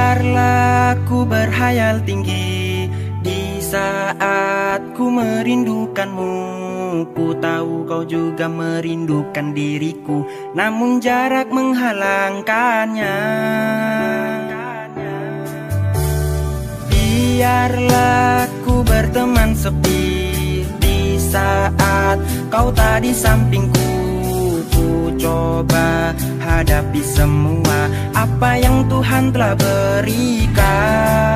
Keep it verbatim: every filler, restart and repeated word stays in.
Biarlah ku berhayal tinggi di saat ku merindukanmu. Ku tahu kau juga merindukan diriku, namun jarak menghalangkannya. Biarlah ku berteman sepi di saat kau tak di sampingku. Ku coba hadapi semua apa yang Tuhan telah berikan.